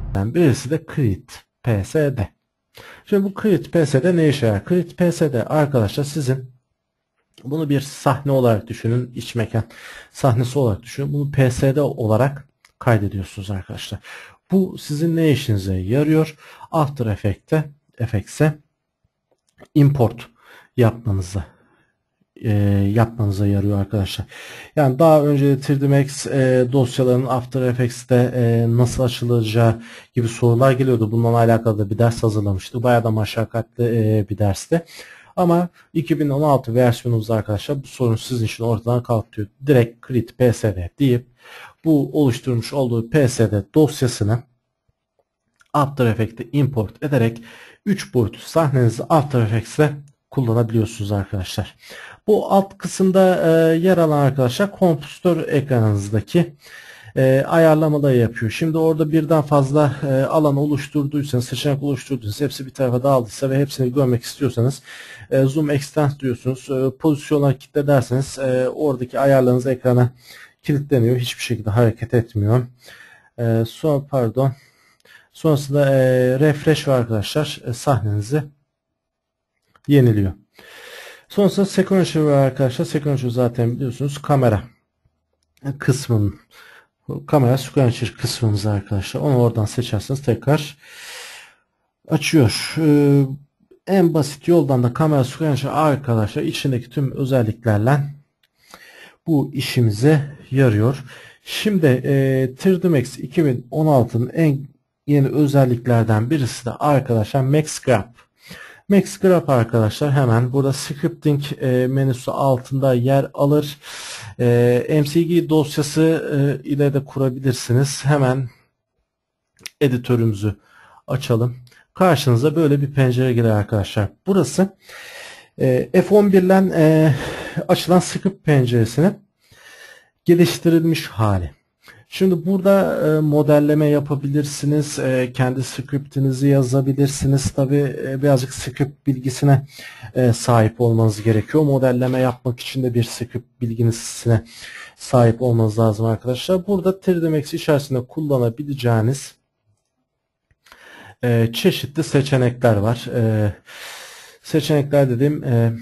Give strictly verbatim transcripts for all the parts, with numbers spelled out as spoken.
birisi de Create P S D. Şimdi bu Create P S D ne işe yarar? Create P S D arkadaşlar sizin bunu bir sahne olarak düşünün. İç mekan sahnesi olarak düşünün. Bunu P S D olarak kaydediyorsunuz arkadaşlar. Bu sizin ne işinize yarıyor? After Effects'e Effects'e import yapmanıza e, yapmanıza yarıyor arkadaşlar. Yani daha önce üç D Max e, dosyaların After Effects'te e, nasıl açılacağı gibi sorular geliyordu. Bununla alakalı da bir ders hazırlamıştı. Bayağı da meşakkatli e, bir dersti. Ama iki bin on altı versiyonumuzda arkadaşlar bu sorun sizin için ortadan kalkıyor. Direkt create P S D deyip bu oluşturmuş olduğu P S D dosyasını After Effects'e import ederek üç boyutlu sahnenizi After Effects'te kullanabiliyorsunuz arkadaşlar. Bu alt kısımda e, yer alan arkadaşlar kompozitör ekranınızdaki e, ayarlamaları yapıyor. Şimdi orada birden fazla e, alan oluşturduysanız, seçenek oluşturduysanız, hepsi bir tarafa dağıldıysa ve hepsini görmek istiyorsanız e, zoom extend diyorsunuz. E, pozisyona kilitle derseniz e, oradaki ayarlarınız ekrana kilitleniyor. Hiçbir şekilde hareket etmiyor. E, sonra pardon. Sonrasında e, refresh var arkadaşlar. E, sahnenizi yeniliyor. Sonrasında sequential var arkadaşlar. Sequential zaten biliyorsunuz kamera kısmının kamera sequential kısmımız arkadaşlar. Onu oradan seçerseniz tekrar açıyor. Ee, en basit yoldan da kamera sequential arkadaşlar içindeki tüm özelliklerle bu işimize yarıyor. Şimdi e, üç D Max iki bin on altının en yeni özelliklerden birisi de arkadaşlar Max Graph. Max Graph arkadaşlar hemen burada scripting e, menüsü altında yer alır. E, M C G dosyası e, ile de kurabilirsiniz. Hemen editörümüzü açalım. Karşınıza böyle bir pencere gelir arkadaşlar. Burası e, F on bir ile e, açılan script penceresinin geliştirilmiş hali. Şimdi burada e, modelleme yapabilirsiniz. E, kendi scriptinizi yazabilirsiniz. Tabi e, birazcık script bilgisine e, sahip olmanız gerekiyor. Modelleme yapmak için de bir script bilgisine sahip olmanız lazım arkadaşlar. Burada üç D Max içerisinde kullanabileceğiniz e, çeşitli seçenekler var. E, seçenekler dediğim e,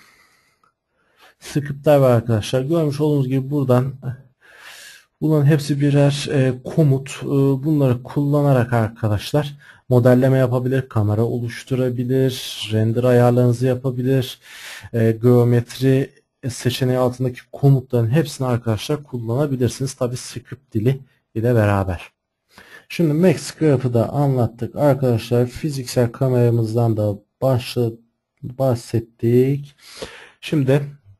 scriptler var arkadaşlar. Görmüş olduğunuz gibi buradan bunların hepsi birer e, komut. E, bunları kullanarak arkadaşlar modelleme yapabilir, kamera oluşturabilir, render ayarlarınızı yapabilir, e, geometri seçeneği altındaki komutların hepsini arkadaşlar kullanabilirsiniz. Tabi script dili ile beraber. Şimdi Max Graph'ı da anlattık arkadaşlar. Fiziksel kameramızdan da başladık, bahsettik. Şimdi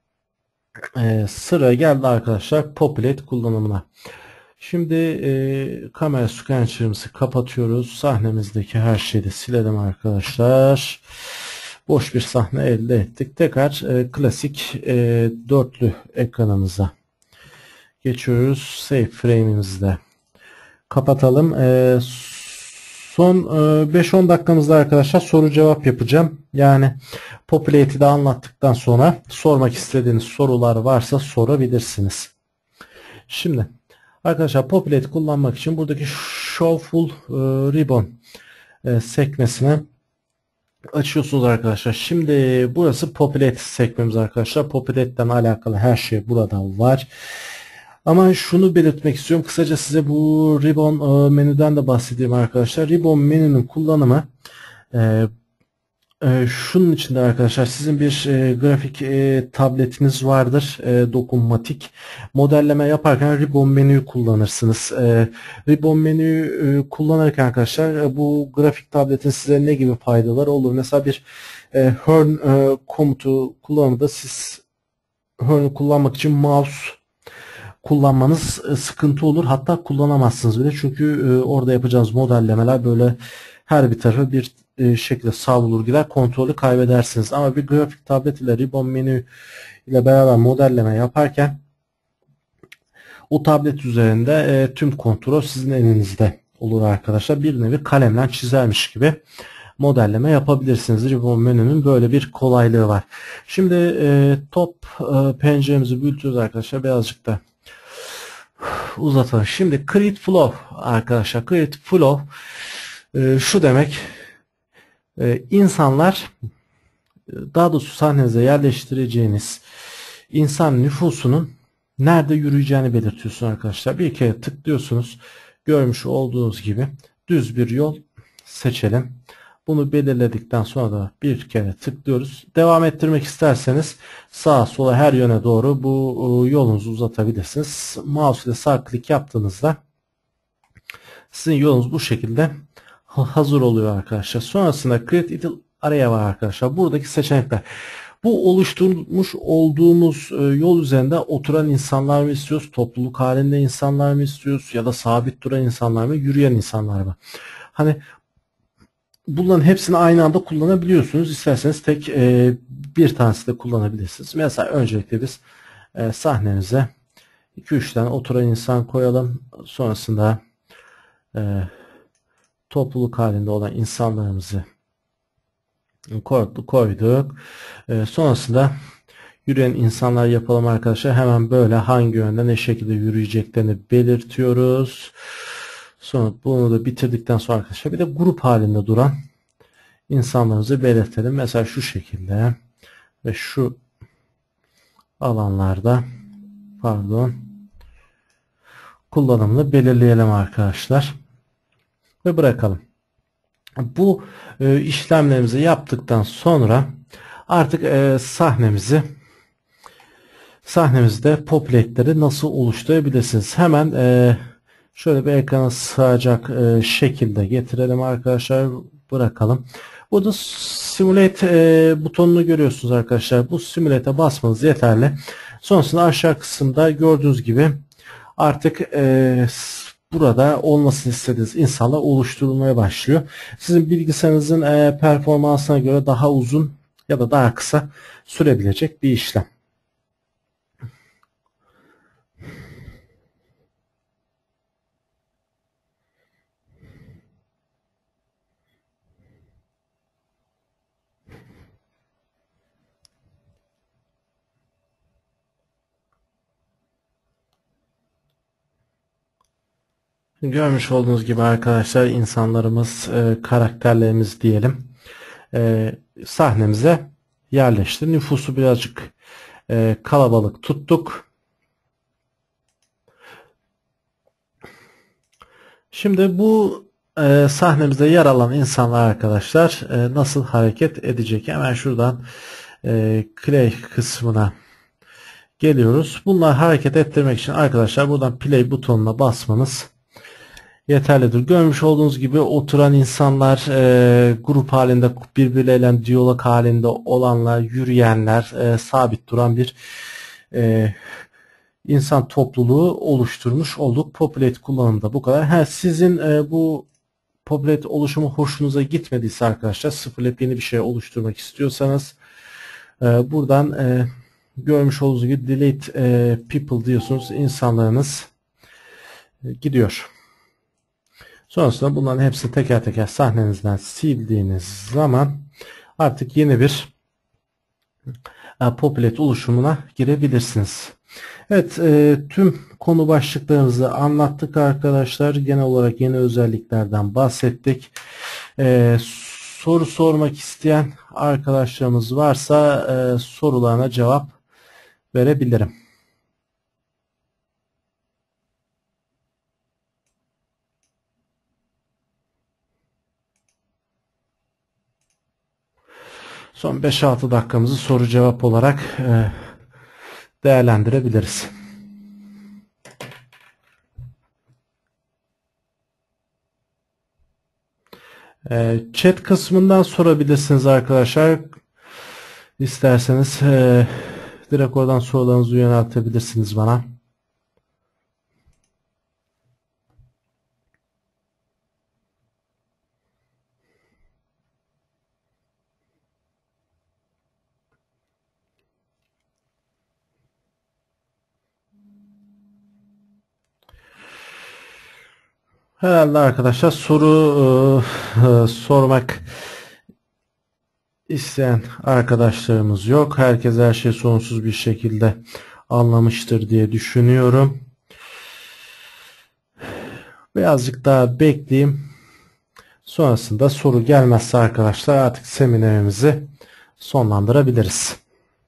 Ee, sıra geldi arkadaşlar Populate kullanımına. Şimdi e, kamera scanner'ımızı kapatıyoruz. Sahnemizdeki her şeyi de silelim arkadaşlar. Boş bir sahne elde ettik. Tekrar e, klasik e, dörtlü ekranımıza geçiyoruz. Save frame'imizi de kapatalım. E, son e, beş on dakikamızda arkadaşlar soru cevap yapacağım. Yani Populate'i de anlattıktan sonra sormak istediğiniz sorular varsa sorabilirsiniz. Şimdi arkadaşlar Populate kullanmak için buradaki Show Full e, Ribbon e, sekmesini açıyorsunuz arkadaşlar. Şimdi burası Populate sekmemiz arkadaşlar. Populate'den alakalı her şey burada var. Ama şunu belirtmek istiyorum. Kısaca size bu Ribbon e, menüden de bahsedeyim arkadaşlar. Ribbon menünün kullanımı e, e, şunun içinde arkadaşlar sizin bir e, grafik e, tabletiniz vardır. E, dokunmatik. Modelleme yaparken Ribbon menüyü kullanırsınız. E, Ribbon menüyü e, kullanırken arkadaşlar e, bu grafik tabletin size ne gibi faydaları olur? Mesela bir e, Hern e, komutu kullanımında siz Hern'ı kullanmak için mouse kullanmanız sıkıntı olur. Hatta kullanamazsınız bile. Çünkü orada yapacağınız modellemeler böyle her bir tarafı bir şekilde savrulur gider. Kontrolü kaybedersiniz. Ama bir grafik tablet ile Ribbon menü ile beraber modelleme yaparken o tablet üzerinde tüm kontrol sizin elinizde olur arkadaşlar. Bir nevi kalemle çizermiş gibi modelleme yapabilirsiniz. Ribbon menünün böyle bir kolaylığı var. Şimdi top penceremizi büyütüyoruz arkadaşlar. Birazcık da uzatalım. Şimdi create flow arkadaşlar. Create flow e, şu demek. E, insanlar daha doğrusu sahnenize yerleştireceğiniz insan nüfusunun nerede yürüyeceğini belirtiyorsun arkadaşlar. Bir kere tıklıyorsunuz. Görmüş olduğunuz gibi düz bir yol seçelim. Bunu belirledikten sonra da bir kere tıklıyoruz. Devam ettirmek isterseniz sağa sola her yöne doğru bu yolunuzu uzatabilirsiniz. Mouse ile sağ klik yaptığınızda sizin yolunuz bu şekilde hazır oluyor arkadaşlar. Sonrasında Create Idle Area var arkadaşlar. Buradaki seçenekler. Bu oluşturmuş olduğumuz yol üzerinde oturan insanlar mı istiyoruz? Topluluk halinde insanlar mı istiyoruz? Ya da sabit duran insanlar mı? Yürüyen insanlar mı? Hani bunların hepsini aynı anda kullanabiliyorsunuz. İsterseniz tek e, bir tanesi de kullanabilirsiniz. Mesela öncelikle biz e, sahnemize iki üç tane oturan insan koyalım. Sonrasında e, topluluk halinde olan insanlarımızı koyduk. E, sonrasında yürüyen insanlar yapalım arkadaşlar. Hemen böyle hangi yönde ne şekilde yürüyeceklerini belirtiyoruz. Sonra bunu da bitirdikten sonra arkadaşlar bir de grup halinde duran insanlarımızı belirtelim. Mesela şu şekilde ve şu alanlarda pardon kullanımını belirleyelim arkadaşlar ve bırakalım. Bu e, işlemlerimizi yaptıktan sonra artık e, sahnemizi sahnemizde popületleri nasıl oluşturabilirsiniz? Hemen e, şöyle bir ekrana sığacak e, şekilde getirelim arkadaşlar. Bırakalım. Burada simulate e, butonunu görüyorsunuz arkadaşlar. Bu simulate'e basmanız yeterli. Sonrasında aşağı kısımda gördüğünüz gibi artık e, burada olmasını istediğiniz insanlar oluşturulmaya başlıyor. Sizin bilgisayarınızın e, performansına göre daha uzun ya da daha kısa sürebilecek bir işlem. Görmüş olduğunuz gibi arkadaşlar insanlarımız, e, karakterlerimiz diyelim e, sahnemize yerleşti. Nüfusu birazcık e, kalabalık tuttuk. Şimdi bu e, sahnemizde yer alan insanlar arkadaşlar e, nasıl hareket edecek? Hemen şuradan e, play kısmına geliyoruz. Bunları hareket ettirmek için arkadaşlar buradan play butonuna basmanız yeterlidir. Görmüş olduğunuz gibi oturan insanlar, e, grup halinde birbirleriyle diyalog halinde olanlar, yürüyenler, e, sabit duran bir e, insan topluluğu oluşturmuş olduk. Populate kullanımda bu kadar. Ha, sizin e, bu populate oluşumu hoşunuza gitmediyse arkadaşlar, sıfırlayıp yeni bir şey oluşturmak istiyorsanız e, buradan e, görmüş olduğunuz gibi delete e, people diyorsunuz. İnsanlarınız e, gidiyor. Sonrasında bunların hepsini teker teker sahnenizden sildiğiniz zaman artık yeni bir e, popület oluşumuna girebilirsiniz. Evet, e, tüm konu başlıklarımızı anlattık arkadaşlar. Genel olarak yeni özelliklerden bahsettik. E, soru sormak isteyen arkadaşlarımız varsa e, sorularına cevap verebilirim. Son beş altı dakikamızı soru cevap olarak e, değerlendirebiliriz. E, chat kısmından sorabilirsiniz arkadaşlar. İsterseniz e, direkt oradan sorularınızı yöneltebilirsiniz bana. Herhalde arkadaşlar soru e, e, sormak isteyen arkadaşlarımız yok. Herkes her şeyi sorunsuz bir şekilde anlamıştır diye düşünüyorum. Birazcık daha bekleyeyim. Sonrasında soru gelmezse arkadaşlar artık seminerimizi sonlandırabiliriz.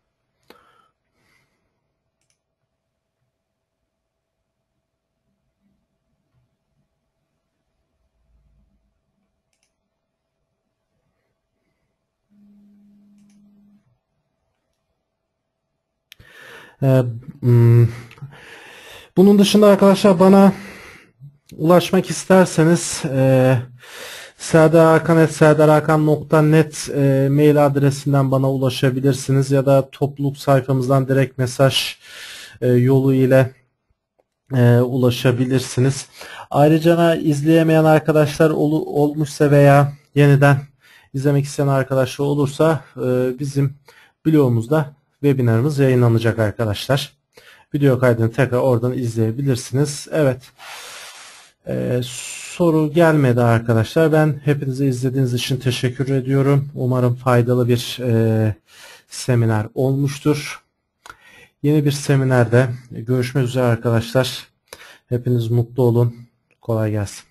Ee, hmm, bunun dışında arkadaşlar bana ulaşmak isterseniz e, serdarhakan et serdarhakan nokta net e, mail adresinden bana ulaşabilirsiniz ya da topluluk sayfamızdan direkt mesaj e, yolu ile e, ulaşabilirsiniz. Ayrıca izleyemeyen arkadaşlar ol, olmuşsa veya yeniden izlemek isteyen arkadaşlar olursa e, bizim blogumuzda webinarımız yayınlanacak arkadaşlar. Video kaydını tekrar oradan izleyebilirsiniz. Evet. Ee, soru gelmedi arkadaşlar. Ben hepinize izlediğiniz için teşekkür ediyorum. Umarım faydalı bir e, seminer olmuştur. Yeni bir seminerde görüşmek üzere arkadaşlar. Hepiniz mutlu olun. Kolay gelsin.